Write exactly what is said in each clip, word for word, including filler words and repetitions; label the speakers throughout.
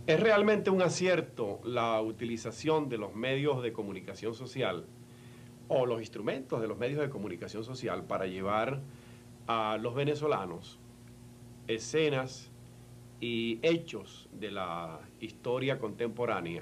Speaker 1: Es realmente un acierto la utilización de los medios de comunicación social o los instrumentos de los medios de comunicación social para llevar a los venezolanos escenas y hechos de la historia contemporánea,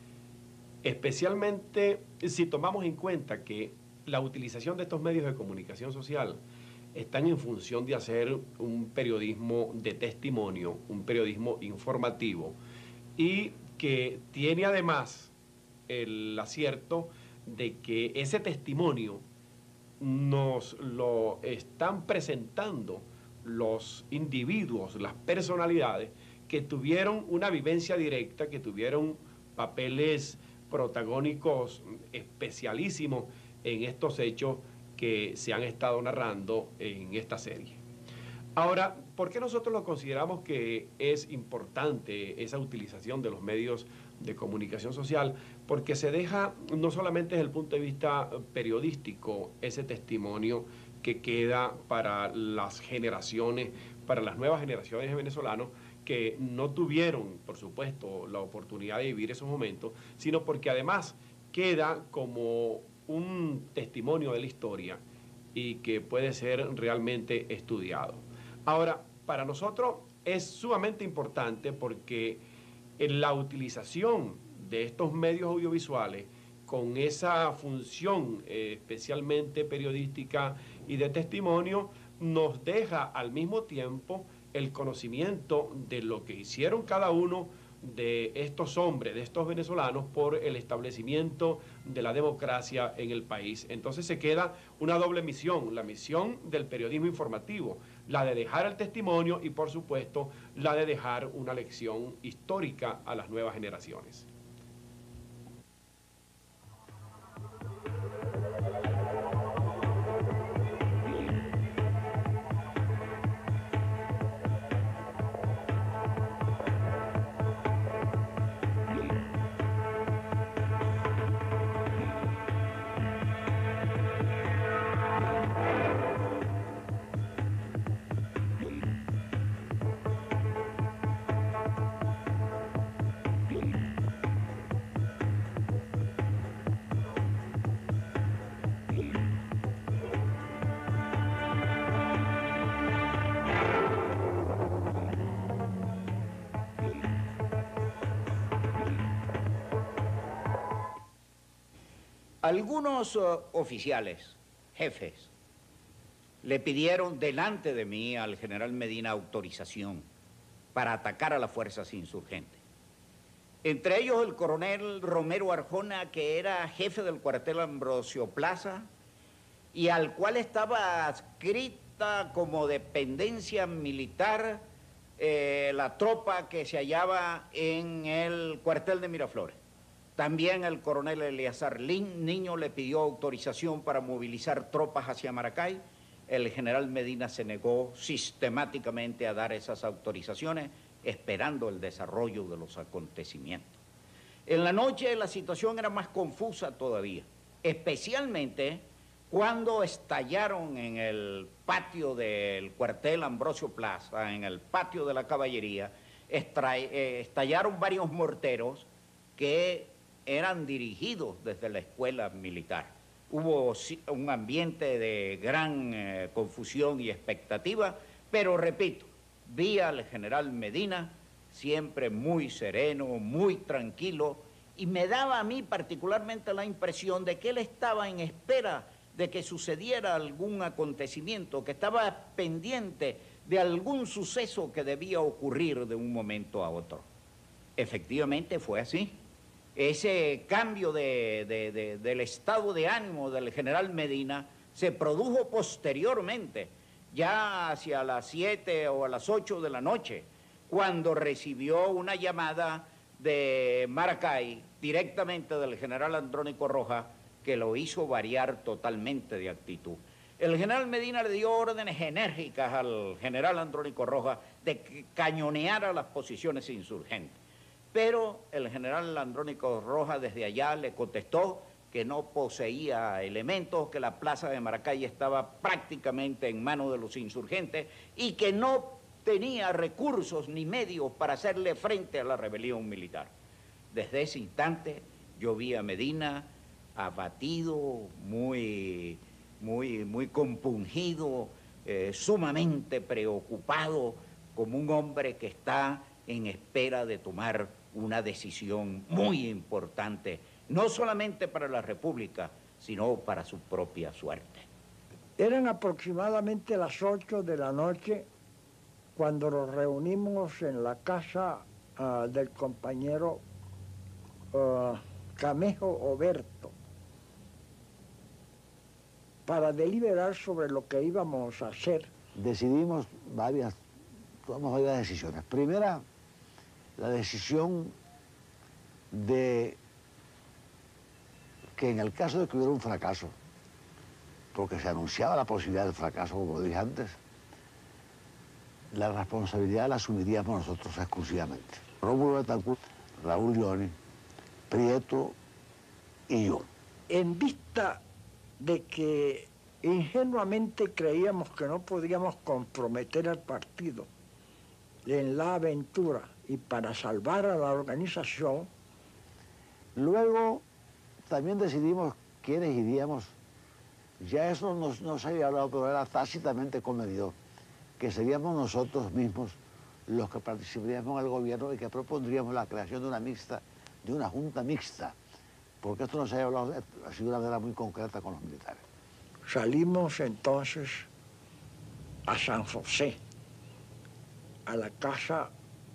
Speaker 1: especialmente si tomamos en cuenta que la utilización de estos medios de comunicación social están en función de hacer un periodismo de testimonio, un periodismo informativo, y que tiene además el acierto de que ese testimonio nos lo están presentando los individuos, las personalidades que tuvieron una vivencia directa, que tuvieron papeles protagónicos especialísimos en estos hechos que se han estado narrando en esta serie. Ahora, ¿por qué nosotros lo consideramos que es importante esa utilización de los medios de comunicación social? Porque se deja, no solamente desde el punto de vista periodístico, ese testimonio que queda para las generaciones, para las nuevas generaciones de venezolanos que no tuvieron, por supuesto, la oportunidad de vivir esos momentos, sino porque además queda como un testimonio de la historia y que puede ser realmente estudiado. Ahora, para nosotros es sumamente importante porque en la utilización de estos medios audiovisuales con esa función eh, especialmente periodística y de testimonio, nos deja al mismo tiempo el conocimiento de lo que hicieron cada uno de estos hombres, de estos venezolanos, por el establecimiento de la democracia en el país. Entonces se queda una doble misión, la misión del periodismo informativo, la de dejar el testimonio y, por supuesto, la de dejar una lección histórica a las nuevas generaciones.
Speaker 2: Algunos uh, oficiales, jefes, le pidieron delante de mí al general Medina autorización para atacar a las fuerzas insurgentes. Entre ellos el coronel Romero Arjona, que era jefe del cuartel Ambrosio Plaza y al cual estaba adscrita como dependencia militar eh, la tropa que se hallaba en el cuartel de Miraflores. También el coronel Eleazar Lin, Niño, le pidió autorización para movilizar tropas hacia Maracay. El general Medina se negó sistemáticamente a dar esas autorizaciones, esperando el desarrollo de los acontecimientos. En la noche la situación era más confusa todavía, especialmente cuando estallaron en el patio del cuartel Ambrosio Plaza, en el patio de la caballería, eh, estallaron varios morteros que eran dirigidos desde la escuela militar. Hubo un ambiente de gran eh, confusión y expectativa, pero repito, vi al general Medina siempre muy sereno, muy tranquilo, y me daba a mí particularmente la impresión de que él estaba en espera de que sucediera algún acontecimiento, que estaba pendiente de algún suceso que debía ocurrir de un momento a otro. Efectivamente fue así. Ese cambio de, de, de, del estado de ánimo del general Medina se produjo posteriormente, ya hacia las siete o a las ocho de la noche, cuando recibió una llamada de Maracay, directamente del general Andrónico Rojas, que lo hizo variar totalmente de actitud. El general Medina le dio órdenes enérgicas al general Andrónico Rojas de que cañoneara las posiciones insurgentes. Pero el general Andrónico Rojas desde allá le contestó que no poseía elementos, que la plaza de Maracay estaba prácticamente en manos de los insurgentes y que no tenía recursos ni medios para hacerle frente a la rebelión militar. Desde ese instante yo vi a Medina abatido, muy, muy, muy compungido, eh, sumamente preocupado, como un hombre que está en espera de tomar una decisión muy importante, no solamente para la República, sino para su propia suerte.
Speaker 3: Eran aproximadamente las ocho de la noche cuando nos reunimos en la casa uh, del compañero uh, Camejo Oberto para deliberar sobre lo que íbamos a hacer.
Speaker 4: Decidimos varias, tomamos varias decisiones. Primera, la decisión de que en el caso de que hubiera un fracaso, porque se anunciaba la posibilidad del fracaso, como dije antes, la responsabilidad la asumiríamos nosotros exclusivamente. Rómulo Betancourt, Raúl Lloni, Prieto y yo.
Speaker 3: En vista de que ingenuamente creíamos que no podíamos comprometer al partido en la aventura y para salvar a la organización,
Speaker 4: luego también decidimos quiénes iríamos. Ya eso no, no se había hablado, pero era tácitamente convenido que seríamos nosotros mismos los que participaríamos en el gobierno y que propondríamos la creación de una mixta, de una junta mixta, porque esto no se había hablado así de una manera muy concreta con los militares.
Speaker 3: Salimos entonces a San José, a la casa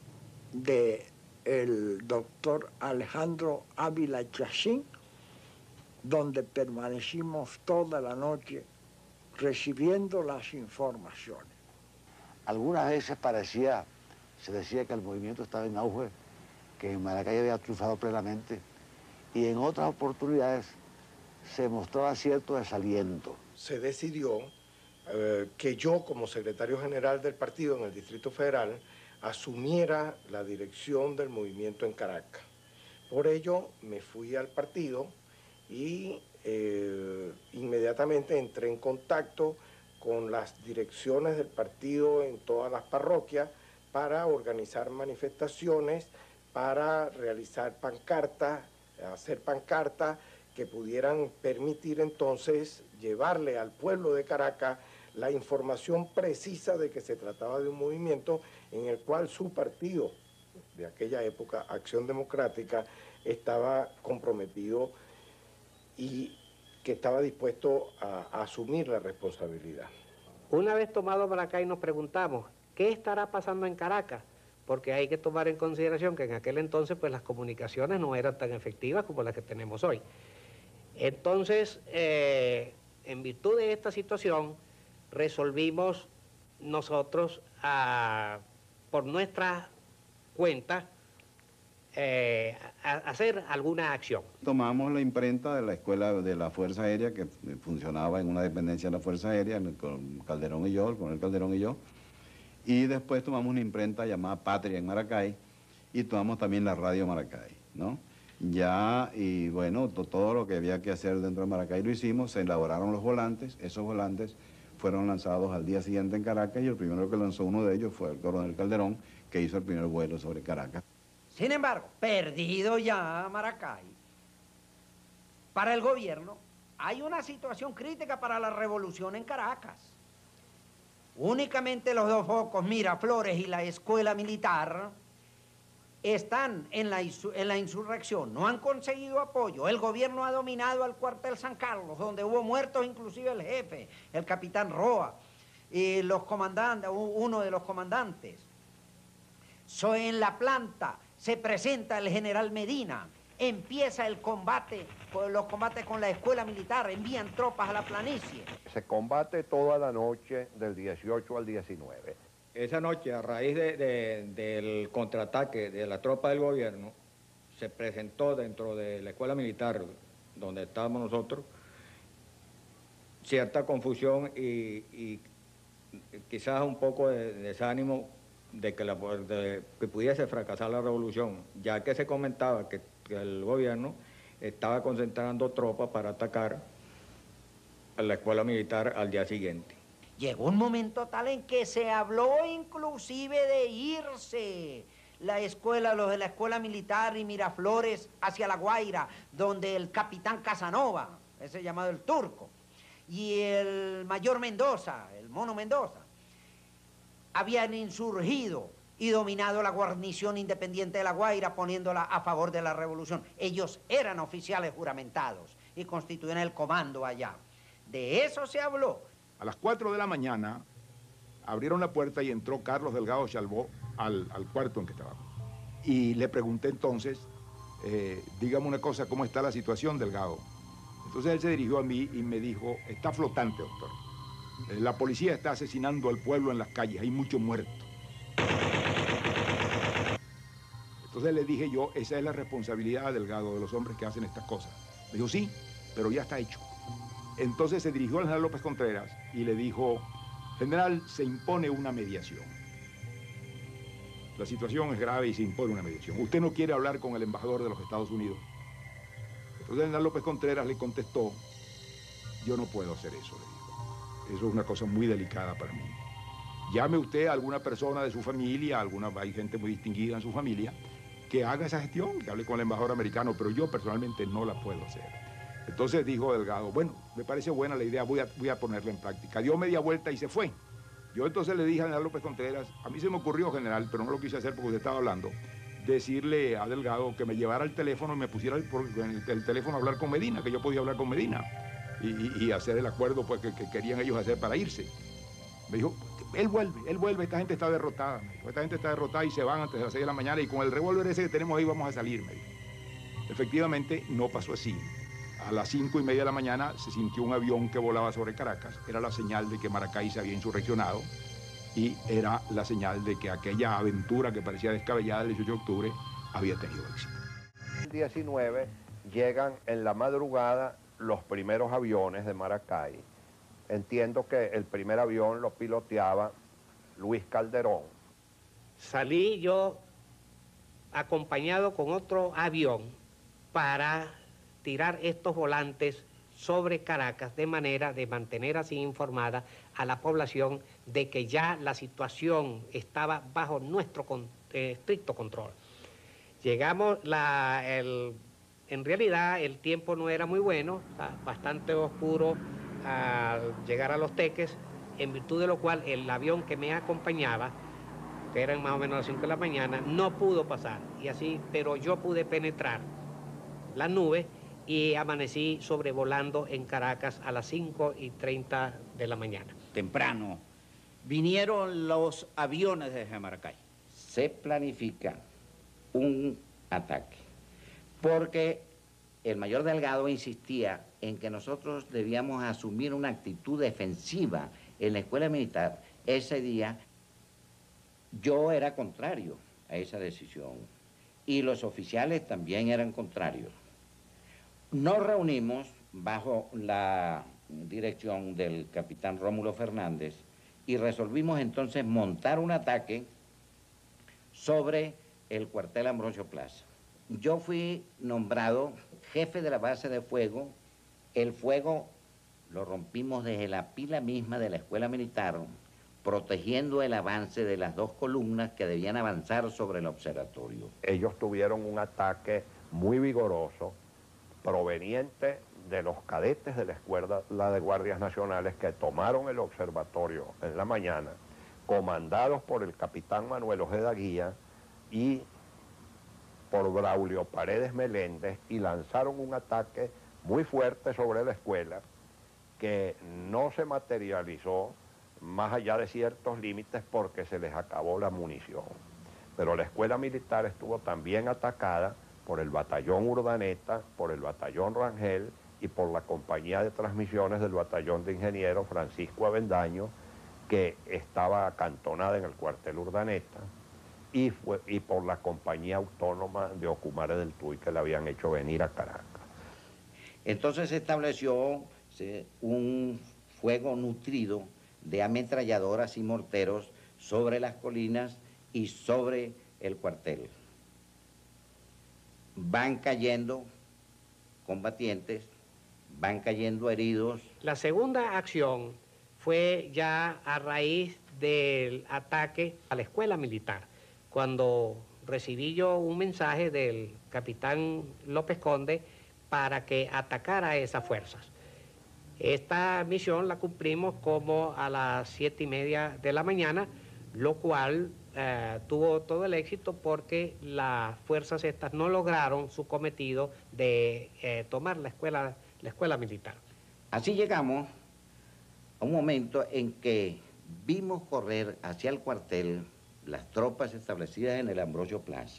Speaker 3: del doctor Alejandro Ávila Chacín, donde permanecimos toda la noche recibiendo las informaciones.
Speaker 4: Algunas veces parecía, se decía que el movimiento estaba en auge, que en Maracay había triunfado plenamente, y en otras oportunidades se mostraba cierto desaliento.
Speaker 5: Se decidió eh, que yo, como secretario general del partido en el Distrito Federal, asumiera la dirección del movimiento en Caracas. Por ello, me fui al partido y eh, inmediatamente entré en contacto con las direcciones del partido en todas las parroquias para organizar manifestaciones, para realizar pancartas, hacer pancartas que pudieran permitir entonces llevarle al pueblo de Caracas la información precisa de que se trataba de un movimiento en el cual su partido de aquella época, Acción Democrática, estaba comprometido y que estaba dispuesto a, a asumir la responsabilidad.
Speaker 6: Una vez tomado Maracay nos preguntamos, ¿qué estará pasando en Caracas? Porque hay que tomar en consideración que en aquel entonces pues las comunicaciones no eran tan efectivas como las que tenemos hoy. Entonces, eh, en virtud de esta situación, resolvimos nosotros, a, por nuestra cuenta, eh, a, a hacer alguna acción.
Speaker 7: Tomamos la imprenta de la escuela de la Fuerza Aérea, que funcionaba en una dependencia de la Fuerza Aérea, con Calderón y yo, el coronel Calderón y yo, y después tomamos una imprenta llamada Patria en Maracay, y tomamos también la radio Maracay, ¿no? Ya, y bueno, to, todo lo que había que hacer dentro de Maracay lo hicimos, se elaboraron los volantes, esos volantes fueron lanzados al día siguiente en Caracas, y el primero que lanzó uno de ellos fue el coronel Calderón, que hizo el primer vuelo sobre Caracas.
Speaker 8: Sin embargo, perdido ya Maracay, para el gobierno hay una situación crítica para la revolución en Caracas. Únicamente los dos focos, Miraflores y la escuela militar, están en la, en la insurrección, no han conseguido apoyo. El gobierno ha dominado al cuartel San Carlos, donde hubo muertos inclusive el jefe, el capitán Roa, y los comandantes, uno de los comandantes. So, en la planta se presenta el general Medina, empieza el combate, los combates con la escuela militar, envían tropas a la planicie.
Speaker 9: Se combate toda la noche del dieciocho al diecinueve.
Speaker 10: Esa noche, a raíz de, de, del contraataque de la tropa del gobierno, se presentó dentro de la escuela militar donde estábamos nosotros cierta confusión y, y quizás un poco de, de desánimo de que, la, de que pudiese fracasar la revolución, ya que se comentaba que, que el gobierno estaba concentrando tropas para atacar a la escuela militar al día siguiente.
Speaker 8: Llegó un momento tal en que se habló inclusive de irse la escuela, los de la escuela militar y Miraflores hacia La Guaira, donde el capitán Casanova, ese llamado el Turco, y el mayor Mendoza, el mono Mendoza, habían insurgido y dominado la guarnición independiente de La Guaira, poniéndola a favor de la revolución. Ellos eran oficiales juramentados y constituían el comando allá. De eso se habló.
Speaker 11: A las cuatro de la mañana abrieron la puerta y entró Carlos Delgado Chalbó al, al cuarto en que estábamos. Y le pregunté entonces, eh, dígame una cosa, ¿cómo está la situación, Delgado? Entonces él se dirigió a mí y me dijo, está flotante, doctor. Eh, la policía está asesinando al pueblo en las calles, hay muchos muertos. Entonces le dije yo, esa es la responsabilidad, Delgado, de los hombres que hacen estas cosas. Me dijo, sí, pero ya está hecho. Entonces se dirigió al general López Contreras y le dijo, general, se impone una mediación. La situación es grave y se impone una mediación. Usted no quiere hablar con el embajador de los Estados Unidos. Entonces el general López Contreras le contestó, yo no puedo hacer eso, le dijo. Eso es una cosa muy delicada para mí. Llame usted a alguna persona de su familia, alguna, hay gente muy distinguida en su familia, que haga esa gestión, que hable con el embajador americano, pero yo personalmente no la puedo hacer. Entonces dijo Delgado, bueno, me parece buena la idea, voy a, voy a ponerla en práctica. Dio media vuelta y se fue. Yo entonces le dije al general López Contreras, a mí se me ocurrió, general, pero no lo quise hacer porque usted estaba hablando, decirle a Delgado que me llevara el teléfono y me pusiera el, el, el teléfono a hablar con Medina, que yo podía hablar con Medina y, y, y hacer el acuerdo pues, que, que querían ellos hacer para irse. Me dijo, él vuelve, él vuelve, esta gente está derrotada, me dijo, esta gente está derrotada y se van antes de las seis de la mañana y con el revólver ese que tenemos ahí vamos a salir, me dijo. Efectivamente, no pasó así. A las cinco y media de la mañana se sintió un avión que volaba sobre Caracas. Era la señal de que Maracay se había insurreccionado y era la señal de que aquella aventura que parecía descabellada el dieciocho de octubre había tenido éxito.
Speaker 9: El diecinueve llegan en la madrugada los primeros aviones de Maracay. Entiendo que el primer avión lo piloteaba Luis Calderón.
Speaker 6: Salí yo acompañado con otro avión para tirar estos volantes sobre Caracas de manera de mantener así informada a la población de que ya la situación estaba bajo nuestro con, eh, estricto control. Llegamos, la, el, en realidad el tiempo no era muy bueno, bastante oscuro al llegar a Los Teques, en virtud de lo cual el avión que me acompañaba, que eran más o menos las cinco de la mañana, no pudo pasar, y así, pero yo pude penetrar las nubes y amanecí sobrevolando en Caracas a las cinco y treinta de la mañana.
Speaker 2: Temprano vinieron los aviones desde Maracay.
Speaker 12: Se planifica un ataque, porque el mayor Delgado insistía en que nosotros debíamos asumir una actitud defensiva en la escuela militar. Ese día yo era contrario a esa decisión y los oficiales también eran contrarios. Nos reunimos bajo la dirección del capitán Rómulo Fernández y resolvimos entonces montar un ataque sobre el cuartel Ambrosio Plaza. Yo fui nombrado jefe de la base de fuego. El fuego lo rompimos desde la pila misma de la escuela militar, protegiendo el avance de las dos columnas que debían avanzar sobre el observatorio.
Speaker 9: Ellos tuvieron un ataque muy vigoroso, proveniente de los cadetes de la Escuela de Guardias Nacionales que tomaron el observatorio en la mañana, comandados por el capitán Manuel Ojeda Guía y por Braulio Paredes Meléndez, y lanzaron un ataque muy fuerte sobre la escuela que no se materializó más allá de ciertos límites porque se les acabó la munición. Pero la escuela militar estuvo también atacada por el batallón Urdaneta, por el batallón Rangel y por la compañía de transmisiones del batallón de ingenieros Francisco Avendaño, que estaba acantonada en el cuartel Urdaneta, y, fue, y por la compañía autónoma de Ocumare del Tuy, que la habían hecho venir a Caracas.
Speaker 12: Entonces se estableció ¿sí? un fuego nutrido de ametralladoras y morteros sobre las colinas y sobre el cuartel. Van cayendo combatientes, van cayendo heridos.
Speaker 6: La segunda acción fue ya a raíz del ataque a la escuela militar, cuando recibí yo un mensaje del capitán López Conde para que atacara esas fuerzas. Esta misión la cumplimos como a las siete y media de la mañana, lo cual eh, tuvo todo el éxito porque las fuerzas estas no lograron su cometido de eh, tomar la escuela, la escuela militar.
Speaker 12: Así llegamos a un momento en que vimos correr hacia el cuartel las tropas establecidas en el Ambrosio Plaza.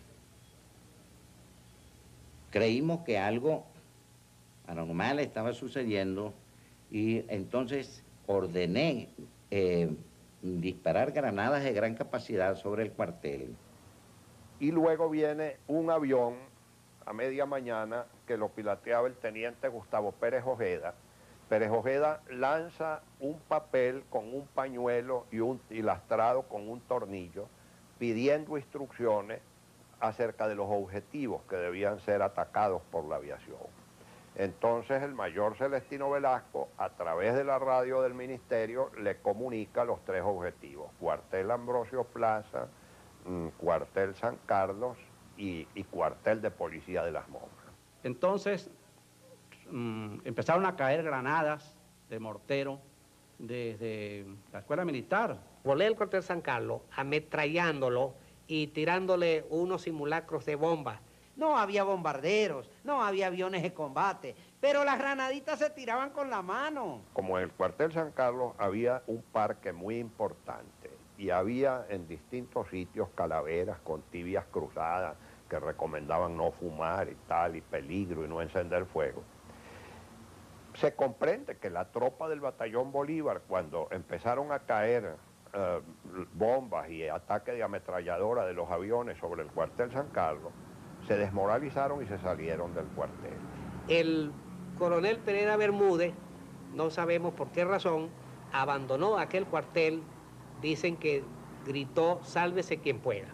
Speaker 12: Creímos que algo anormal estaba sucediendo y entonces ordené eh, disparar granadas de gran capacidad sobre el cuartel.
Speaker 9: Y luego viene un avión a media mañana que lo piloteaba el teniente Gustavo Pérez Ojeda. Pérez Ojeda lanza un papel con un pañuelo y un ilastrado con un tornillo pidiendo instrucciones acerca de los objetivos que debían ser atacados por la aviación. Entonces el mayor Celestino Velasco, a través de la radio del ministerio, le comunica los tres objetivos: cuartel Ambrosio Plaza, cuartel San Carlos y, y cuartel de policía de las Monjas.
Speaker 13: Entonces mmm, empezaron a caer granadas de mortero desde la escuela militar.
Speaker 6: Volé el cuartel San Carlos ametrallándolo y tirándole unos simulacros de bombas.
Speaker 8: No había bombarderos, no había aviones de combate, pero las granaditas se tiraban con la mano.
Speaker 9: Como en el cuartel San Carlos había un parque muy importante y había en distintos sitios calaveras con tibias cruzadas que recomendaban no fumar y tal, y peligro y no encender fuego, se comprende que la tropa del batallón Bolívar, cuando empezaron a caer eh, bombas y ataques de ametralladora de los aviones sobre el cuartel San Carlos, se desmoralizaron y se salieron del cuartel.
Speaker 6: El coronel Pereira Bermúdez, no sabemos por qué razón, abandonó aquel cuartel. Dicen que gritó: "Sálvese quien pueda".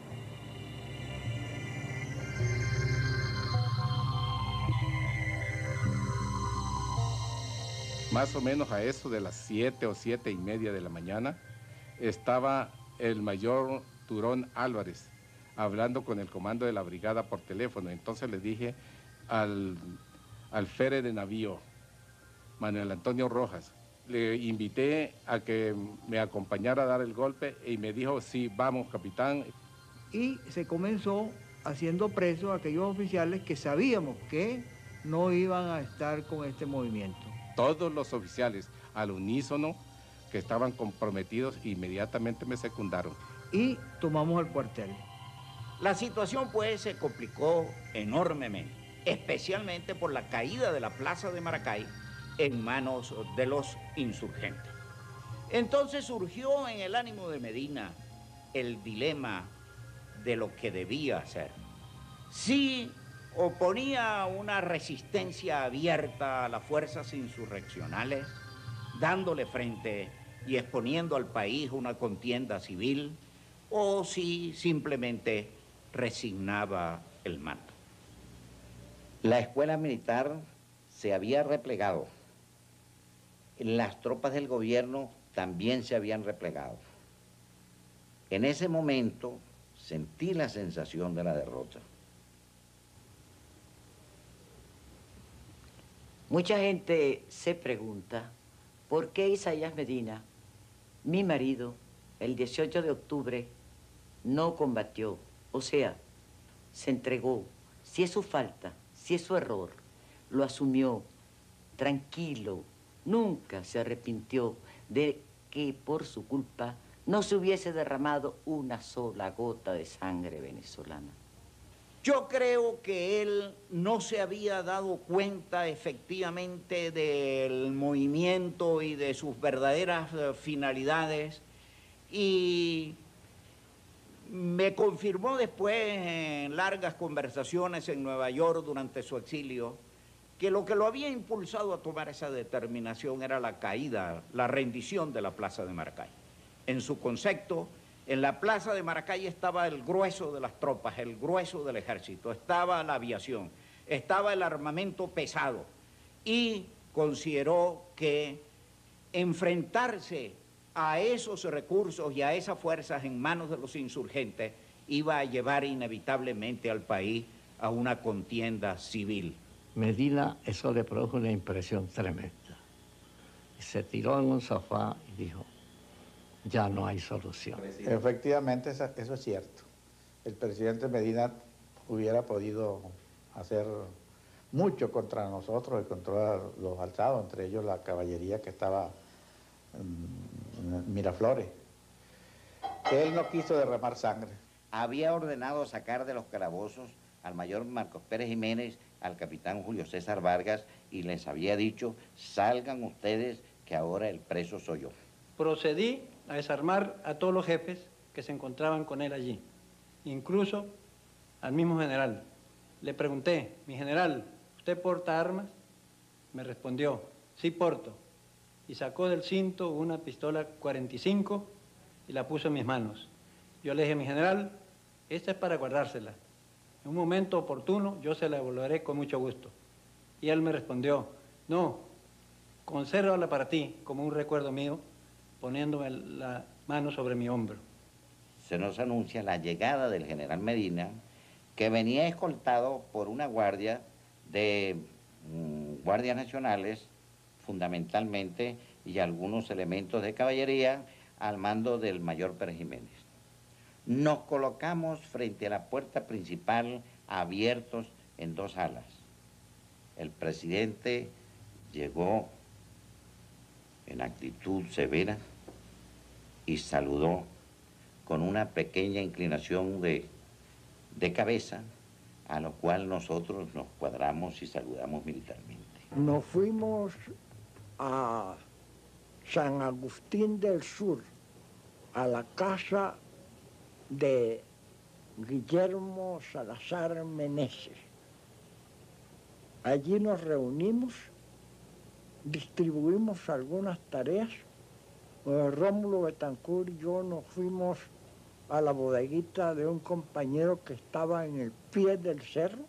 Speaker 14: Más o menos a eso de las siete o siete y media de la mañana, estaba el mayor Turón Álvarez hablando con el comando de la brigada por teléfono. Entonces le dije al alférez de navío, Manuel Antonio Rojas, le invité a que me acompañara a dar el golpe y me dijo: "Sí, vamos, capitán".
Speaker 3: Y se comenzó haciendo presos a aquellos oficiales que sabíamos que no iban a estar con este movimiento.
Speaker 14: Todos los oficiales al unísono que estaban comprometidos inmediatamente me secundaron.
Speaker 3: Y tomamos el cuartel.
Speaker 2: La situación pues se complicó enormemente, especialmente por la caída de la plaza de Maracay en manos de los insurgentes. Entonces surgió en el ánimo de Medina el dilema de lo que debía hacer. Si oponía una resistencia abierta a las fuerzas insurreccionales, dándole frente y exponiendo al país una contienda civil, o si simplemente resignaba el mando.
Speaker 12: La escuela militar se había replegado. Las tropas del gobierno también se habían replegado. En ese momento sentí la sensación de la derrota.
Speaker 15: Mucha gente se pregunta por qué Isaías Medina, mi marido, el dieciocho de octubre, no combatió. O sea, se entregó. Si es su falta, si es su error, lo asumió tranquilo. Nunca se arrepintió de que por su culpa no se hubiese derramado una sola gota de sangre venezolana.
Speaker 2: Yo creo que él no se había dado cuenta efectivamente del movimiento y de sus verdaderas uh, finalidades, y me confirmó después en largas conversaciones en Nueva York durante su exilio que lo que lo había impulsado a tomar esa determinación era la caída, la rendición de la plaza de Maracay. En su concepto, en la plaza de Maracay estaba el grueso de las tropas, el grueso del ejército, estaba la aviación, estaba el armamento pesado, y consideró que enfrentarse a esos recursos y a esas fuerzas en manos de los insurgentes iba a llevar inevitablemente al país a una contienda civil.
Speaker 16: Medina, eso le produjo una impresión tremenda. Se tiró en un sofá y dijo, ya no hay solución.
Speaker 17: Efectivamente, eso es cierto. El presidente Medina hubiera podido hacer mucho contra nosotros y contra los alzados, entre ellos la caballería que estaba en Miraflores. Él no quiso derramar sangre.
Speaker 12: Había ordenado sacar de los calabozos al mayor Marcos Pérez Jiménez, al capitán Julio César Vargas, y les había dicho, salgan ustedes, que ahora el preso soy yo.
Speaker 18: Procedí a desarmar a todos los jefes que se encontraban con él allí, incluso al mismo general. Le pregunté, mi general, ¿usted porta armas? Me respondió, sí porto, y sacó del cinto una pistola cuarenta y cinco y la puso en mis manos. Yo le dije, mi general, esta es para guardársela. En un momento oportuno yo se la devolveré con mucho gusto. Y él me respondió, no, consérvala para ti como un recuerdo mío, poniéndome la mano sobre mi hombro.
Speaker 12: Se nos anuncia la llegada del general Medina, que venía escoltado por una guardia de mm, guardias nacionales, fundamentalmente, y algunos elementos de caballería al mando del mayor Pérez Jiménez. Nos colocamos frente a la puerta principal, abiertos en dos alas. El presidente llegó en actitud severa y saludó con una pequeña inclinación de, de cabeza, a lo cual nosotros nos cuadramos y saludamos militarmente.
Speaker 3: Nos fuimos a San Agustín del Sur, a la casa de Guillermo Salazar Meneses. Allí nos reunimos, distribuimos algunas tareas. Rómulo Betancourt y yo nos fuimos a la bodeguita de un compañero que estaba en el pie del cerro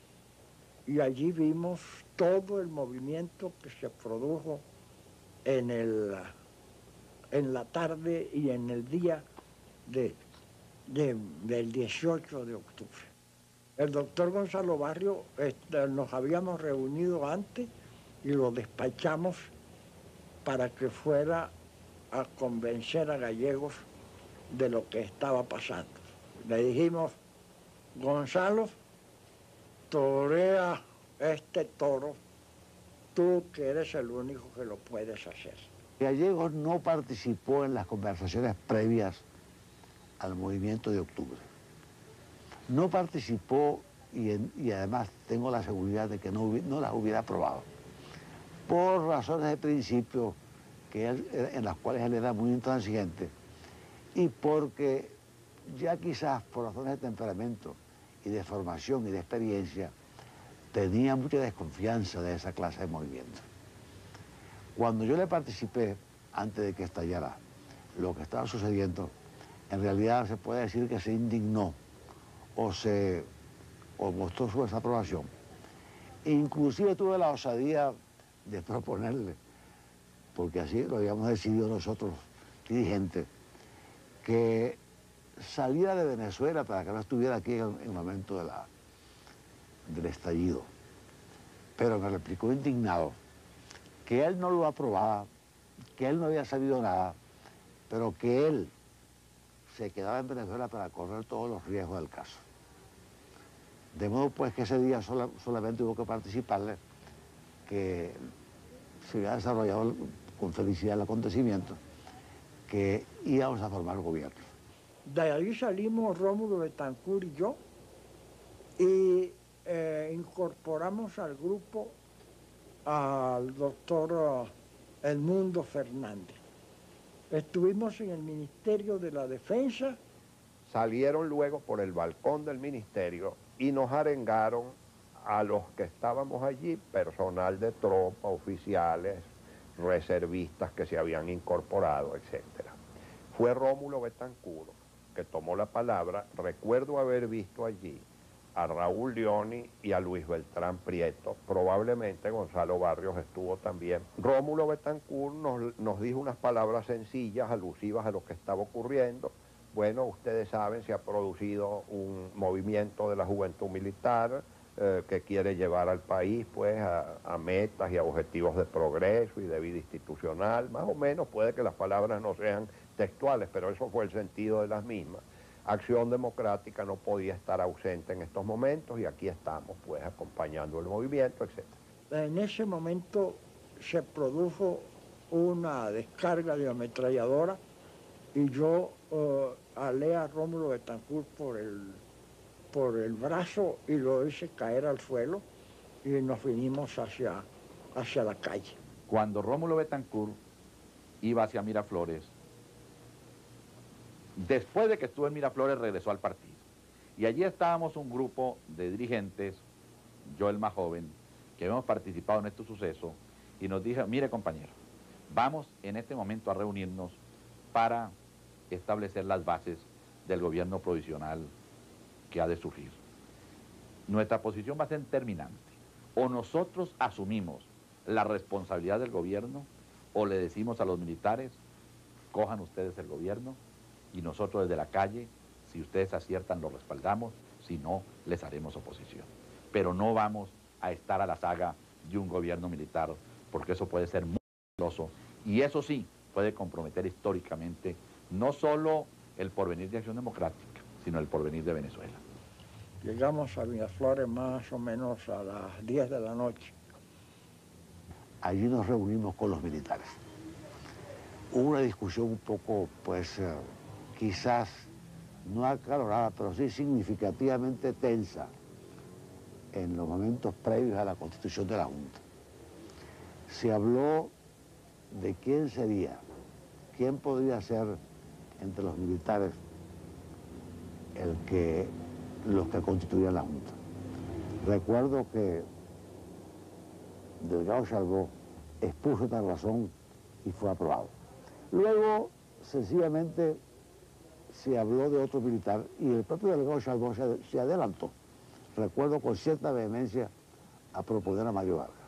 Speaker 3: y allí vimos todo el movimiento que se produjo en, el, en la tarde y en el día de, de, del dieciocho de octubre. El doctor Gonzalo Barrio, este, nos habíamos reunido antes y lo despachamos para que fuera a convencer a Gallegos de lo que estaba pasando. Le dijimos, Gonzalo, torea este toro, tú que eres el único que lo puedes hacer.
Speaker 4: Gallegos no participó en las conversaciones previas al movimiento de octubre. No participó y, en, y además tengo la seguridad de que no, no las hubiera aprobado. Por razones de principio que él, en las cuales él era muy intransigente y porque ya quizás por razones de temperamento y de formación y de experiencia tenía mucha desconfianza de esa clase de movimiento. Cuando yo le participé, antes de que estallara lo que estaba sucediendo, en realidad se puede decir que se indignó o, se, o mostró su desaprobación. Inclusive tuve la osadía de proponerle, porque así lo habíamos decidido nosotros, dirigentes, que saliera de Venezuela para que no estuviera aquí en el momento de la, del estallido. Pero me replicó indignado que él no lo aprobaba, que él no había sabido nada, pero que él se quedaba en Venezuela para correr todos los riesgos del caso. De modo pues que ese día sola, solamente hubo que participarle, que se había desarrollado con felicidad el acontecimiento, que íbamos a formar gobierno.
Speaker 3: De ahí salimos Rómulo Betancourt y yo, y eh, incorporamos al grupo al doctor Edmundo Fernández. Estuvimos en el Ministerio de la Defensa.
Speaker 9: Salieron luego por el balcón del ministerio y nos arengaron a los que estábamos allí, personal de tropa, oficiales, reservistas que se habían incorporado, etcétera. Fue Rómulo Betancourt que tomó la palabra. Recuerdo haber visto allí a Raúl Leoni y a Luis Beltrán Prieto. Probablemente Gonzalo Barrios estuvo también. Rómulo Betancourt nos, nos dijo unas palabras sencillas, alusivas a lo que estaba ocurriendo. Bueno, ustedes saben, se ha producido un movimiento de la juventud militar eh, que quiere llevar al país pues, a, a metas y a objetivos de progreso y de vida institucional. Más o menos, puede que las palabras no sean textuales, pero eso fue el sentido de las mismas. Acción Democrática no podía estar ausente en estos momentos y aquí estamos, pues, acompañando el movimiento, etcétera.
Speaker 3: En ese momento se produjo una descarga de ametralladora y yo uh, alé a Rómulo Betancourt por el, por el brazo y lo hice caer al suelo y nos vinimos hacia, hacia la calle.
Speaker 19: Cuando Rómulo Betancourt iba hacia Miraflores, después de que estuvo en Miraflores, regresó al partido. Y allí estábamos un grupo de dirigentes, yo el más joven, que habíamos participado en este suceso, y nos dijo, mire compañero, vamos en este momento a reunirnos para establecer las bases del gobierno provisional que ha de surgir. Nuestra posición va a ser determinante. O nosotros asumimos la responsabilidad del gobierno, o le decimos a los militares, cojan ustedes el gobierno, y nosotros desde la calle, si ustedes aciertan, lo respaldamos, si no, les haremos oposición. Pero no vamos a estar a la saga de un gobierno militar, porque eso puede ser muy peligroso, y eso sí puede comprometer históricamente no solo el porvenir de Acción Democrática, sino el porvenir de Venezuela.
Speaker 3: Llegamos a Miraflores más o menos a las diez de la noche.
Speaker 4: Allí nos reunimos con los militares. Hubo una discusión un poco, pues, eh, quizás no acalorada, pero sí significativamente tensa en los momentos previos a la constitución de la Junta. Se habló de quién sería, quién podría ser entre los militares el que, los que constituían la Junta. Recuerdo que Delgado Charbó expuso esta razón y fue aprobado. Luego, sencillamente, se habló de otro militar y el propio Delgado Charbó se, se adelantó, recuerdo con cierta vehemencia, a proponer a Mario Vargas.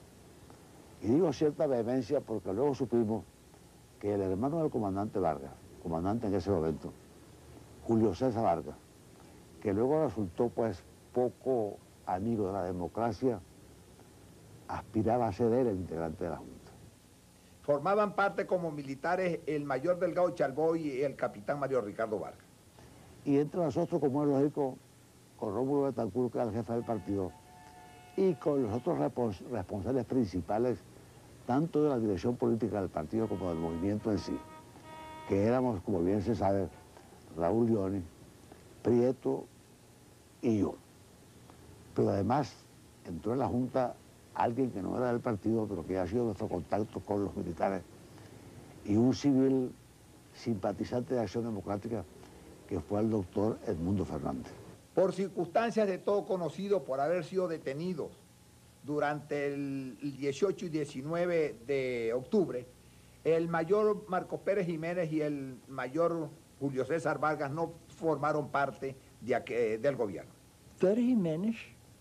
Speaker 4: Y digo cierta vehemencia porque luego supimos que el hermano del comandante Vargas, comandante en ese momento, Julio César Vargas, que luego resultó pues poco amigo de la democracia, aspiraba a ser él el integrante de la Junta.
Speaker 11: Formaban parte como militares el mayor Delgado Charbó y el capitán Mario Ricardo Vargas.
Speaker 4: Y entre nosotros, como es lógico, con Rómulo Betancourt, que era el jefe del partido, y con los otros respons responsables principales, tanto de la dirección política del partido como del movimiento en sí, que éramos, como bien se sabe, Raúl Leoni, Prieto y yo. Pero además entró en la Junta alguien que no era del partido, pero que ha sido nuestro contacto con los militares, y un civil simpatizante de Acción Democrática, que fue el doctor Edmundo Fernández.
Speaker 11: Por circunstancias de todo conocido, por haber sido detenidos durante el dieciocho y diecinueve de octubre, el mayor Marcos Pérez Jiménez y el mayor Julio César Vargas no formaron parte de aquel, del gobierno.
Speaker 3: Pérez Jiménez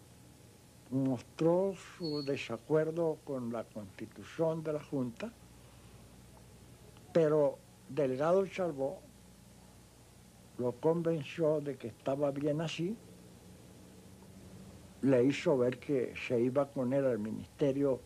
Speaker 3: mostró su desacuerdo con la constitución de la Junta, pero Delgado Charbó lo convenció de que estaba bien así, le hizo ver que se iba con él al Ministerio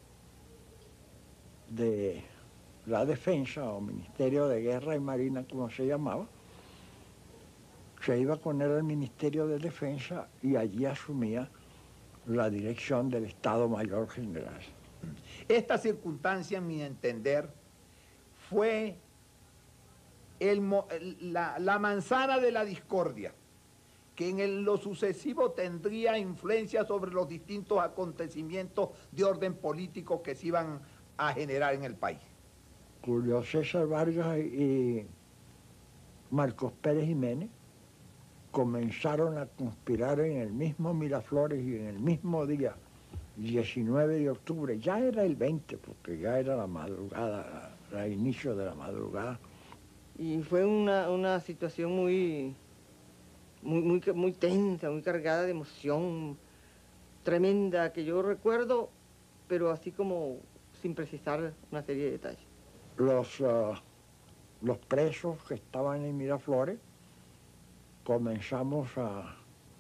Speaker 3: de la Defensa, o Ministerio de Guerra y Marina, como se llamaba. Se iba con él al Ministerio de Defensa y allí asumía la dirección del Estado Mayor General.
Speaker 11: Esta circunstancia, en mi entender, fue el, la, la manzana de la discordia, que en el, lo sucesivo tendría influencia sobre los distintos acontecimientos de orden político que se iban a generar en el país.
Speaker 3: Julio César Vargas y Marcos Pérez Jiménez comenzaron a conspirar en el mismo Miraflores y en el mismo día, diecinueve de octubre, ya era el veinte, porque ya era la madrugada, el inicio de la madrugada.
Speaker 20: Y fue una, una situación muy, muy, muy, muy tensa, muy cargada de emoción tremenda que yo recuerdo, pero así como sin precisar una serie de detalles.
Speaker 3: Los, uh, los presos que estaban en Miraflores comenzamos a,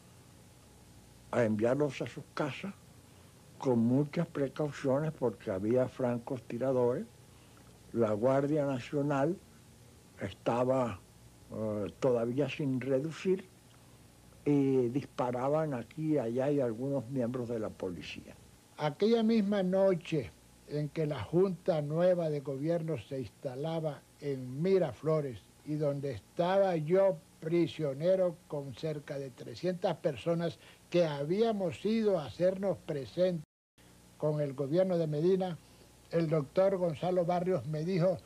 Speaker 3: a enviarlos a sus casas con muchas precauciones porque había francos tiradores. La Guardia Nacional estaba uh, todavía sin reducir y disparaban aquí y allá y algunos miembros de la policía.
Speaker 21: Aquella misma noche en que la Junta Nueva de Gobierno se instalaba en Miraflores y donde estaba yo prisionero con cerca de trescientas personas que habíamos ido a hacernos presentes con el gobierno de Medina, el doctor Gonzalo Barrios me dijo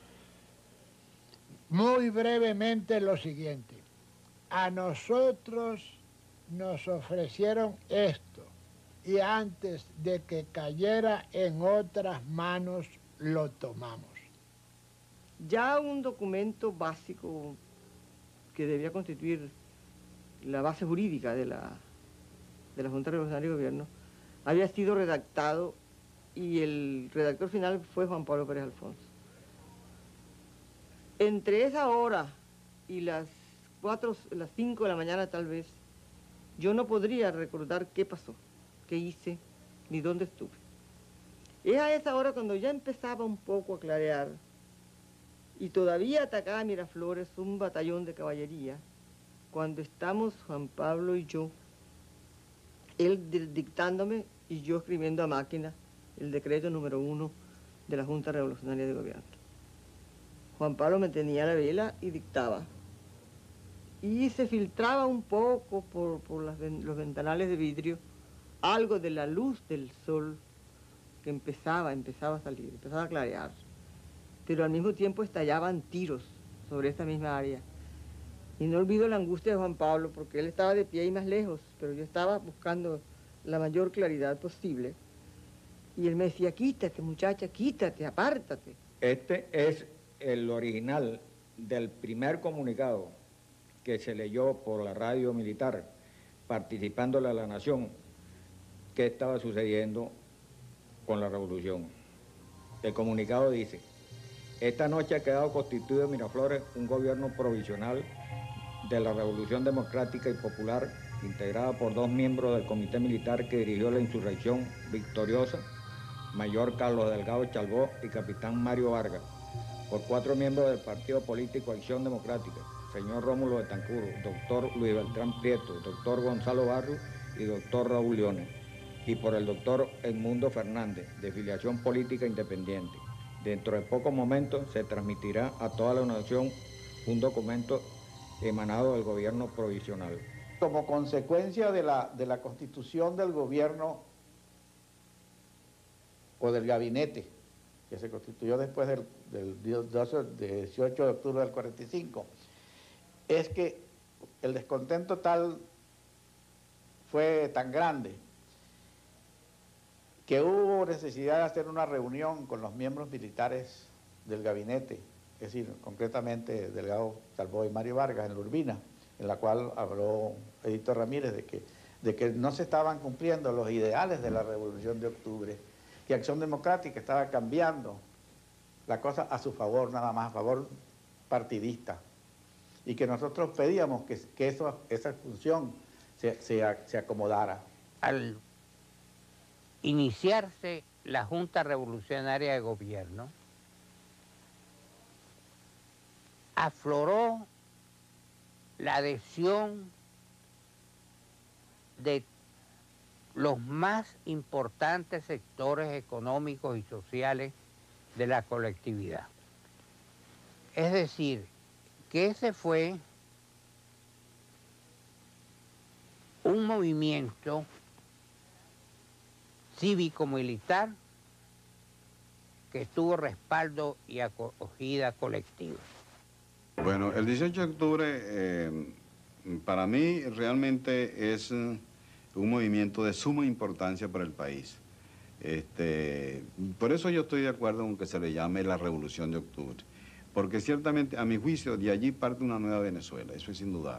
Speaker 21: muy brevemente lo siguiente: a nosotros nos ofrecieron esto y antes de que cayera en otras manos lo tomamos.
Speaker 20: Ya un documento básico que debía constituir la base jurídica de la, de la Junta Revolucionaria de Gobierno había sido redactado y el redactor final fue Juan Pablo Pérez Alfonso. Entre esa hora y las cuatro, las cinco de la mañana tal vez, yo no podría recordar qué pasó, qué hice, ni dónde estuve. Es a esa hora cuando ya empezaba un poco a clarear y todavía atacaba a Miraflores un batallón de caballería, cuando estamos Juan Pablo y yo, él dictándome y yo escribiendo a máquina el decreto número uno de la Junta Revolucionaria de Gobierno. Juan Pablo me tenía la vela y dictaba. Y se filtraba un poco por, por las, los ventanales de vidrio algo de la luz del sol que empezaba, empezaba a salir, empezaba a clarear. Pero al mismo tiempo estallaban tiros sobre esta misma área. Y no olvido la angustia de Juan Pablo, porque él estaba de pie y más lejos, pero yo estaba buscando la mayor claridad posible. Y él me decía, quítate, muchacha, quítate, apártate.
Speaker 10: Este es el original del primer comunicado que se leyó por la radio militar, participándole a la nación, qué estaba sucediendo con la revolución. El comunicado dice: esta noche ha quedado constituido en Miraflores un gobierno provisional de la Revolución Democrática y Popular, integrada por dos miembros del comité militar que dirigió la insurrección victoriosa, mayor Carlos Delgado Chalbó y capitán Mario Vargas, por cuatro miembros del partido político Acción Democrática, señor Rómulo Betancur, doctor Luis Beltrán Prieto, doctor Gonzalo Barrios y doctor Raúl Leones, y por el doctor Edmundo Fernández, de filiación política independiente. Dentro de pocos momentos se transmitirá a toda la nación un documento emanado del gobierno provisional.
Speaker 17: Como consecuencia de la, de la constitución del gobierno o del gabinete, que se constituyó después del, del dieciocho de octubre del cuarenta y cinco, es que el descontento tal fue tan grande que hubo necesidad de hacer una reunión con los miembros militares del gabinete, es decir, concretamente Delgado Chalbó y Mario Vargas en la Urbina, en la cual habló Edito Ramírez de que, de que no se estaban cumpliendo los ideales de la Revolución de Octubre, que Acción Democrática estaba cambiando la cosa a su favor, nada más a favor partidista, y que nosotros pedíamos que, que eso, esa función se, se, se acomodara.
Speaker 22: Al iniciarse la Junta Revolucionaria de Gobierno, afloró la adhesión de los más importantes sectores económicos y sociales de la colectividad. Es decir, que ese fue un movimiento cívico-militar que tuvo respaldo y acogida colectiva.
Speaker 7: Bueno, el dieciocho de octubre eh, para mí realmente es un movimiento de suma importancia para el país. Este, por eso yo estoy de acuerdo con que se le llame la Revolución de Octubre, porque ciertamente, a mi juicio, de allí parte una nueva Venezuela, eso es indudable.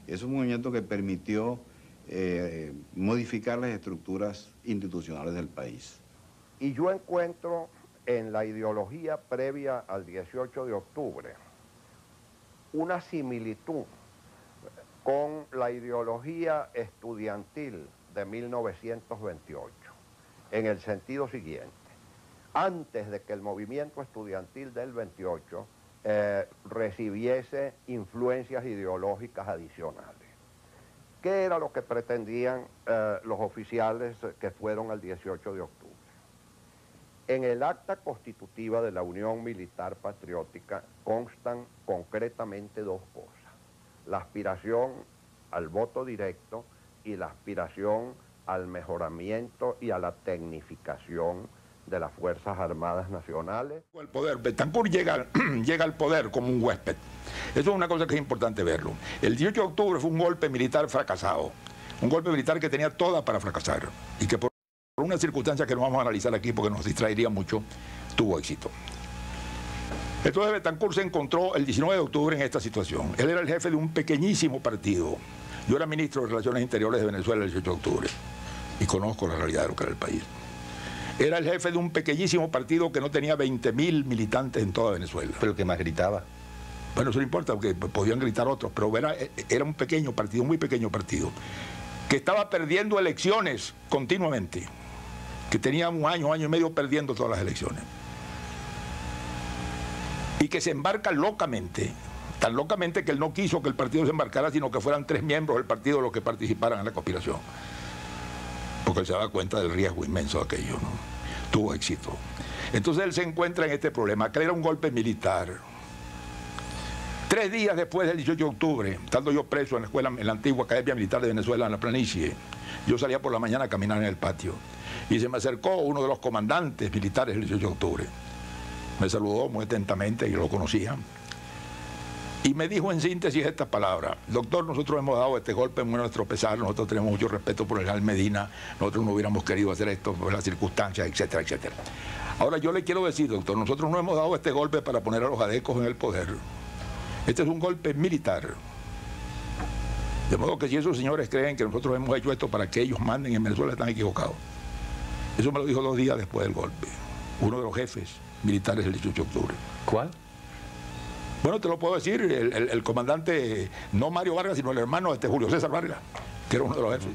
Speaker 7: Es un movimiento que permitió eh, modificar las estructuras institucionales del país.
Speaker 9: Y yo encuentro en la ideología previa al dieciocho de octubre una similitud con la ideología estudiantil de mil novecientos veintiocho, en el sentido siguiente. Antes de que el movimiento estudiantil del veintiocho eh, recibiese influencias ideológicas adicionales. ¿Qué era lo que pretendían eh, los oficiales que fueron al dieciocho de octubre? En el acta constitutiva de la Unión Militar Patriótica constan concretamente dos cosas: la aspiración al voto directo y la aspiración al mejoramiento y a la tecnificación de las Fuerzas Armadas Nacionales.
Speaker 11: El poder, Betancur llega, llega al poder como un huésped. Eso es una cosa que es importante verlo. El dieciocho de octubre fue un golpe militar fracasado, un golpe militar que tenía toda para fracasar y que por una circunstancia que no vamos a analizar aquí porque nos distraería mucho, tuvo éxito. Entonces Betancur se encontró el diecinueve de octubre en esta situación. Él era el jefe de un pequeñísimo partido. Yo era ministro de Relaciones Interiores de Venezuela el dieciocho de octubre y conozco la realidad de lo que era el país. Era el jefe de un pequeñísimo partido que no tenía veinte mil militantes en toda Venezuela.
Speaker 1: ¿Pero que más gritaba?
Speaker 11: Bueno, eso no importa, porque podían gritar otros, pero era, era un pequeño partido, un muy pequeño partido, que estaba perdiendo elecciones continuamente, que tenía un año, año y medio perdiendo todas las elecciones. Y que se embarca locamente, tan locamente que él no quiso que el partido se embarcara, sino que fueran tres miembros del partido los que participaran en la conspiración. Porque él se daba cuenta del riesgo inmenso de aquello, ¿no? Tuvo éxito. Entonces él se encuentra en este problema, que era un golpe militar. Tres días después del dieciocho de octubre, estando yo preso en la escuela, en la antigua Academia Militar de Venezuela, en la planicie, yo salía por la mañana a caminar en el patio y se me acercó uno de los comandantes militares del dieciocho de octubre. Me saludó muy atentamente, y yo lo conocía, y me dijo en síntesis estas palabras: doctor, nosotros hemos dado este golpe en nuestro pesar, nosotros tenemos mucho respeto por el general Medina, nosotros no hubiéramos querido hacer esto por las circunstancias, etcétera, etcétera. Ahora yo le quiero decir, doctor, nosotros no hemos dado este golpe para poner a los adecos en el poder. Este es un golpe militar. De modo que si esos señores creen que nosotros hemos hecho esto para que ellos manden en Venezuela, están equivocados. Eso me lo dijo dos días después del golpe uno de los jefes militares del dieciocho de octubre.
Speaker 1: ¿Cuál?
Speaker 11: Bueno, te lo puedo decir, el, el, el comandante, no Mario Vargas, sino el hermano de este Julio César Vargas, que era uno de los jefes.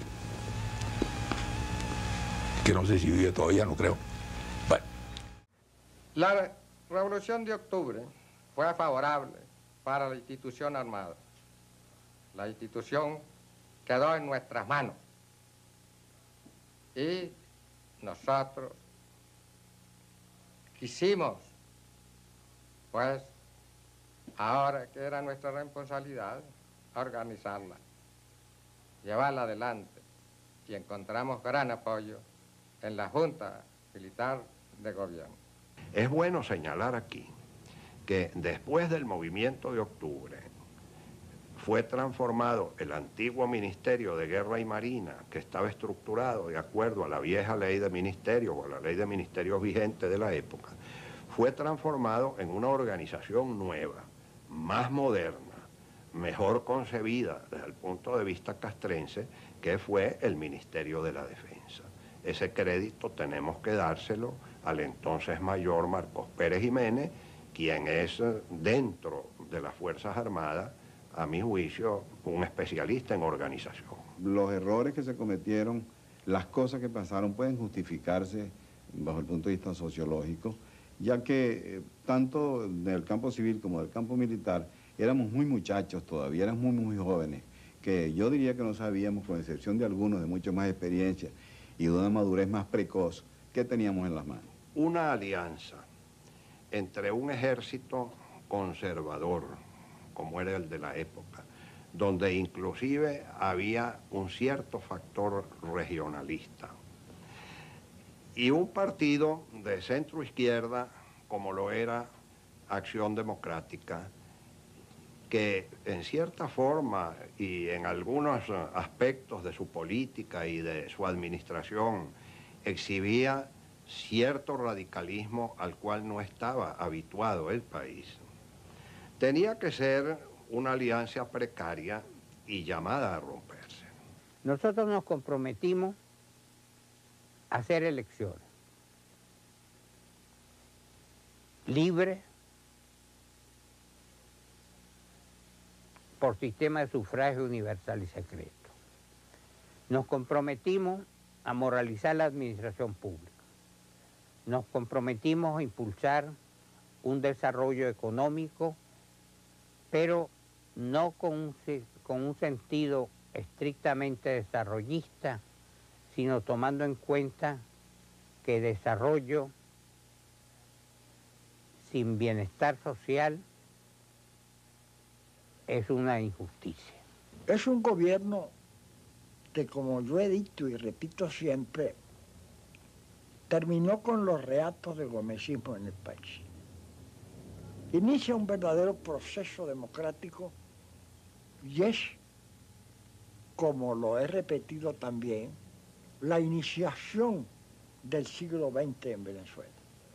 Speaker 11: Que no sé si vive todavía, no creo. Bueno.
Speaker 5: La Revolución de Octubre fue favorable para la institución armada. La institución quedó en nuestras manos. Y nosotros quisimos, pues, ahora que era nuestra responsabilidad, organizarla, llevarla adelante, y encontramos gran apoyo en la Junta Militar de Gobierno.
Speaker 9: Es bueno señalar aquí que después del movimiento de octubre fue transformado el antiguo Ministerio de Guerra y Marina, que estaba estructurado de acuerdo a la vieja ley de ministerios o a la ley de ministerios vigente de la época, fue transformado en una organización nueva, más moderna, mejor concebida desde el punto de vista castrense, que fue el Ministerio de la Defensa. Ese crédito tenemos que dárselo al entonces mayor Marcos Pérez Jiménez, quien es dentro de las Fuerzas Armadas, a mi juicio, un especialista en organización.
Speaker 7: Los errores que se cometieron, las cosas que pasaron pueden justificarse bajo el punto de vista sociológico, ya que eh, tanto del campo civil como del campo militar éramos muy muchachos todavía, éramos muy, muy jóvenes, que yo diría que no sabíamos, con excepción de algunos de mucho más experiencia y de una madurez más precoz, que teníamos en las manos.
Speaker 9: Una alianza entre un ejército conservador, como era el de la época, donde inclusive había un cierto factor regionalista, y un partido de centro izquierda, como lo era Acción Democrática, que en cierta forma y en algunos aspectos de su política y de su administración exhibía cierto radicalismo al cual no estaba habituado el país. Tenía que ser una alianza precaria
Speaker 1: y llamada a romperse.
Speaker 22: Nosotros nos comprometimos a hacer elecciones libres, por sistema de sufragio universal y secreto. Nos comprometimos a moralizar la administración pública. Nos comprometimos a impulsar un desarrollo económico, pero no con un, con un sentido estrictamente desarrollista, sino tomando en cuenta que desarrollo sin bienestar social es una injusticia.
Speaker 3: Es un gobierno que, como yo he dicho y repito siempre, terminó con los reatos del gomecismo en el país. Inicia un verdadero proceso democrático y es, como lo he repetido también, la iniciación del siglo veinte en Venezuela.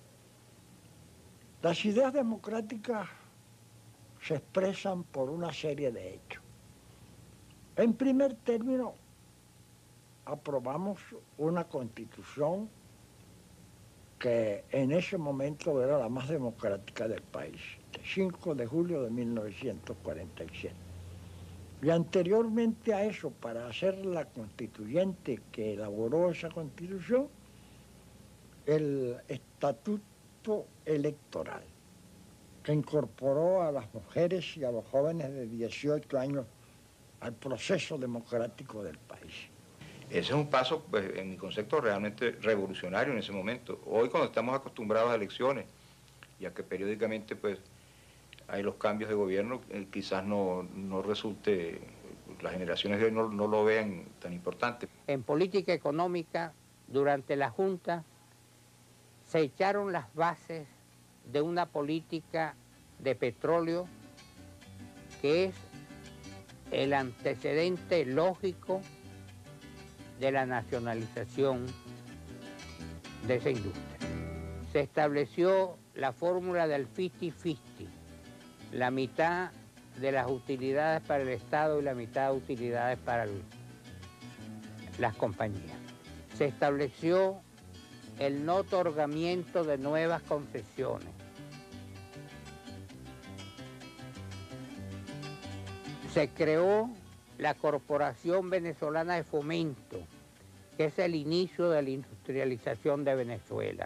Speaker 3: Las ideas democráticas se expresan por una serie de hechos. En primer término, aprobamos una constitución que en ese momento era la más democrática del país, el cinco de julio de mil novecientos cuarenta y siete. Y anteriormente a eso, para hacer la constituyente que elaboró esa constitución, el estatuto electoral, que incorporó a las mujeres y a los jóvenes de dieciocho años al proceso democrático del país.
Speaker 13: Ese es un paso, pues, en mi concepto, realmente revolucionario en ese momento. Hoy, cuando estamos acostumbrados a elecciones y a que periódicamente pues, hay los cambios de gobierno, eh, quizás no, no resulte, las generaciones de hoy no, no lo vean tan importante.
Speaker 22: En política económica, durante la Junta, se echaron las bases de una política de petróleo que es el antecedente lógico de la nacionalización de esa industria. Se estableció la fórmula del cincuenta cincuenta, la mitad de las utilidades para el Estado y la mitad de utilidades para el, las compañías. Se estableció el no otorgamiento de nuevas concesiones. Se creó la Corporación Venezolana de Fomento, que es el inicio de la industrialización de Venezuela.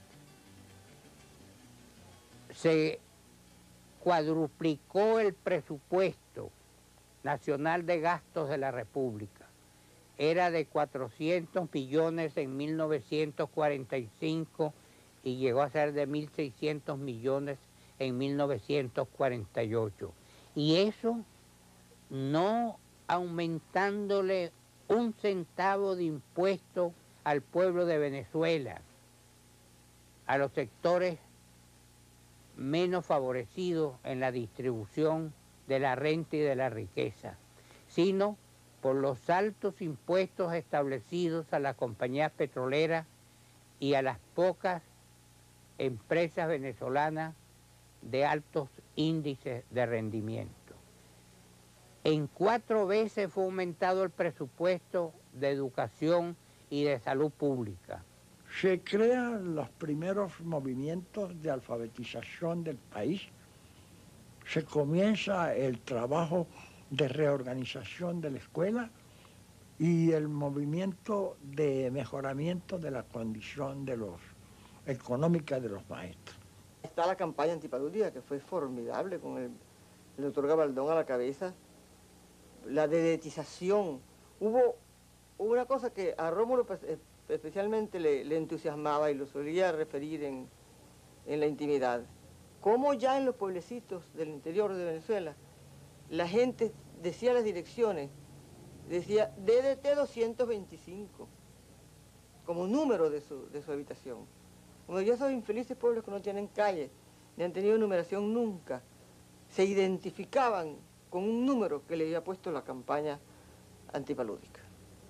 Speaker 22: Se cuadruplicó el presupuesto nacional de gastos de la República. Era de cuatrocientos millones en mil novecientos cuarenta y cinco y llegó a ser de mil seiscientos millones en mil novecientos cuarenta y ocho. Y eso no aumentándole un centavo de impuesto al pueblo de Venezuela, a los sectores menos favorecidos en la distribución de la renta y de la riqueza, sino por los altos impuestos establecidos a las compañías petroleras y a las pocas empresas venezolanas de altos índices de rendimiento. En cuatro veces fue aumentado el presupuesto de educación y de salud pública.
Speaker 3: Se crean los primeros movimientos de alfabetización del país. Se comienza el trabajo de reorganización de la escuela y el movimiento de mejoramiento de la condición de los, económica de los maestros.
Speaker 20: Está la campaña antipaludía, que fue formidable, con el, el doctor Gabaldón a la cabeza. La dedetización. Hubo una cosa que a Rómulo especialmente le, le entusiasmaba y lo solía referir en, en la intimidad. Cómo ya en los pueblecitos del interior de Venezuela, la gente decía las direcciones, decía D D T doscientos veinticinco, como número de su, de su habitación. Como ya esos infelices pueblos que no tienen calle, ni han tenido numeración nunca, se identificaban con un número que le había puesto la campaña antipalúdica.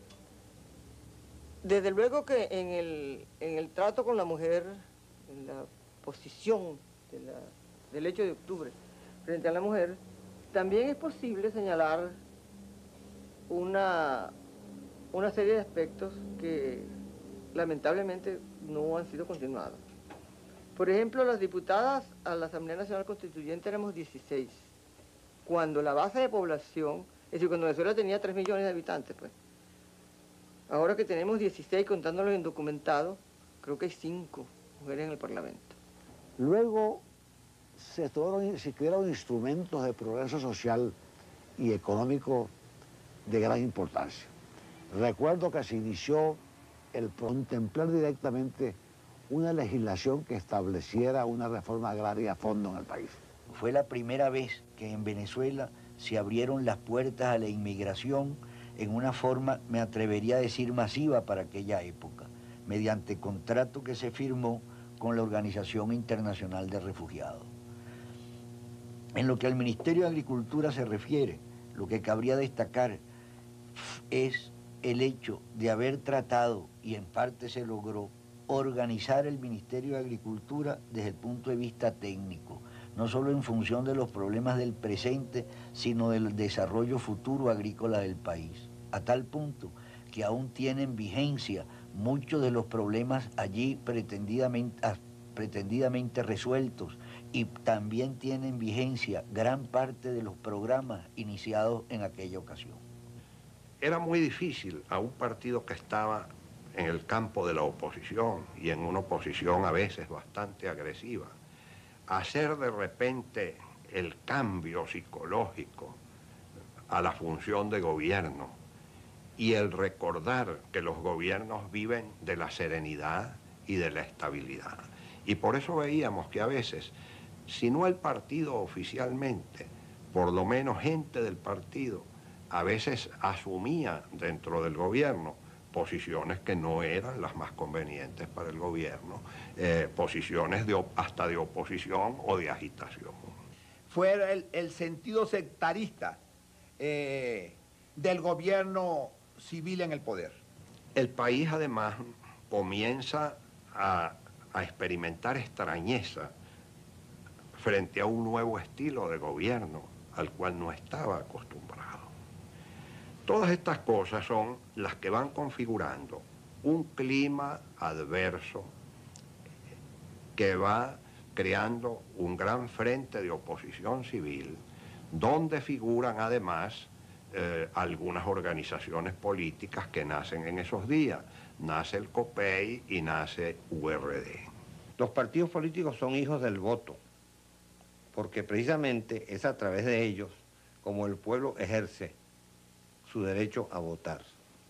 Speaker 20: Desde luego que en el, en el trato con la mujer, en la posición de la, del hecho de octubre frente a la mujer, también es posible señalar una, una serie de aspectos que lamentablemente no han sido continuados. Por ejemplo, las diputadas a la Asamblea Nacional Constituyente éramos dieciséis, cuando la base de población, es decir, cuando Venezuela tenía tres millones de habitantes, pues. Ahora que tenemos dieciséis, contando los indocumentados, creo que hay cinco mujeres en el Parlamento.
Speaker 4: Luego se, tomaron, se crearon instrumentos de progreso social y económico de gran importancia. Recuerdo que se inició el contemplar directamente una legislación que estableciera una reforma agraria a fondo en el país.
Speaker 1: Fue la primera vez que en Venezuela se abrieron las puertas a la inmigración en una forma, me atrevería a decir, masiva para aquella época, mediante contrato que se firmó con la Organización Internacional de Refugiados. En lo que al Ministerio de Agricultura se refiere, lo que cabría destacar es el hecho de haber tratado, y en parte se logró, organizar el Ministerio de Agricultura desde el punto de vista técnico, no solo en función de los problemas del presente, sino del desarrollo futuro agrícola del país, a tal punto que aún tienen vigencia muchos de los problemas allí pretendidamente, pretendidamente resueltos, y también tienen vigencia gran parte de los programas iniciados en aquella ocasión.
Speaker 9: Era muy difícil a un partido que estaba en el campo de la oposición y en una oposición a veces bastante agresiva, hacer de repente el cambio psicológico a la función de gobierno y el recordar que los gobiernos viven de la serenidad y de la estabilidad. Y por eso veíamos que a veces, si no el partido oficialmente, por lo menos gente del partido, a veces asumía dentro del gobierno posiciones que no eran las más convenientes para el gobierno, eh, posiciones de, hasta de oposición o de agitación.
Speaker 8: Fue el, el sentido sectarista eh, del gobierno civil en el poder.
Speaker 9: El país además comienza a, a experimentar extrañeza frente a un nuevo estilo de gobierno al cual no estaba acostumbrado. Todas estas cosas son las que van configurando un clima adverso que va creando un gran frente de oposición civil, donde figuran además eh, algunas organizaciones políticas que nacen en esos días. Nace el COPEI y nace U R D.
Speaker 6: Los partidos políticos son hijos del voto, porque precisamente es a través de ellos como el pueblo ejerce su derecho a votar.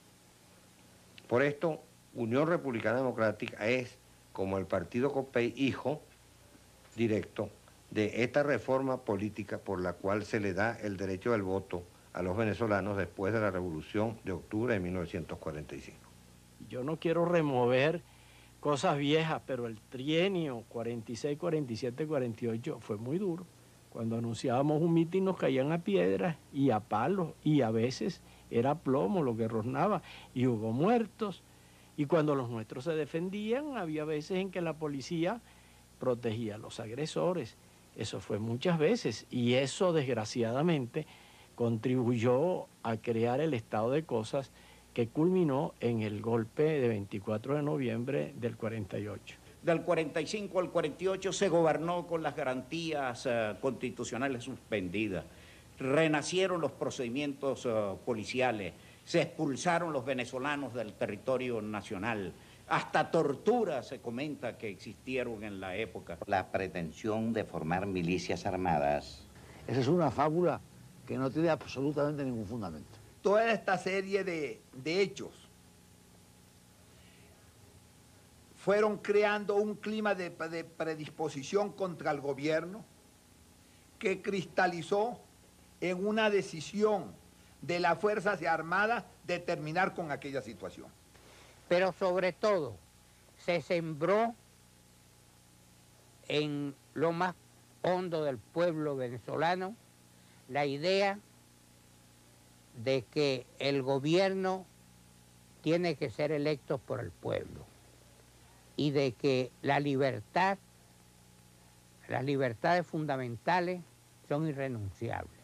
Speaker 6: Por esto, Unión Republicana Democrática es, como el partido COPEI, hijo directo de esta reforma política por la cual se le da el derecho al voto a los venezolanos después de la Revolución de Octubre de mil novecientos cuarenta y cinco.
Speaker 18: Yo no quiero remover cosas viejas, pero el trienio cuarenta y seis, cuarenta y siete, cuarenta y ocho fue muy duro. Cuando anunciábamos un mitin nos caían a piedras y a palos, y a veces era plomo lo que rosnaba, y hubo muertos. Y cuando los nuestros se defendían, había veces en que la policía protegía a los agresores. Eso fue muchas veces, y eso desgraciadamente contribuyó a crear el estado de cosas que culminó en el golpe de veinticuatro de noviembre del cuarenta y ocho.
Speaker 2: Del cuarenta y cinco al cuarenta y ocho se gobernó con las garantías uh, constitucionales suspendidas. Renacieron los procedimientos uh, policiales, se expulsaron los venezolanos del territorio nacional. Hasta torturas se comenta que existieron en la época.
Speaker 12: La pretensión de formar milicias armadas.
Speaker 4: Esa es una fábula que no tiene absolutamente ningún fundamento.
Speaker 8: Toda esta serie de, de hechos fueron creando un clima de, de predisposición contra el gobierno que cristalizó en una decisión de las Fuerzas Armadas de terminar con aquella situación.
Speaker 22: Pero sobre todo, se sembró en lo más hondo del pueblo venezolano la idea de que el gobierno tiene que ser electo por el pueblo y de que la libertad, las libertades fundamentales son irrenunciables.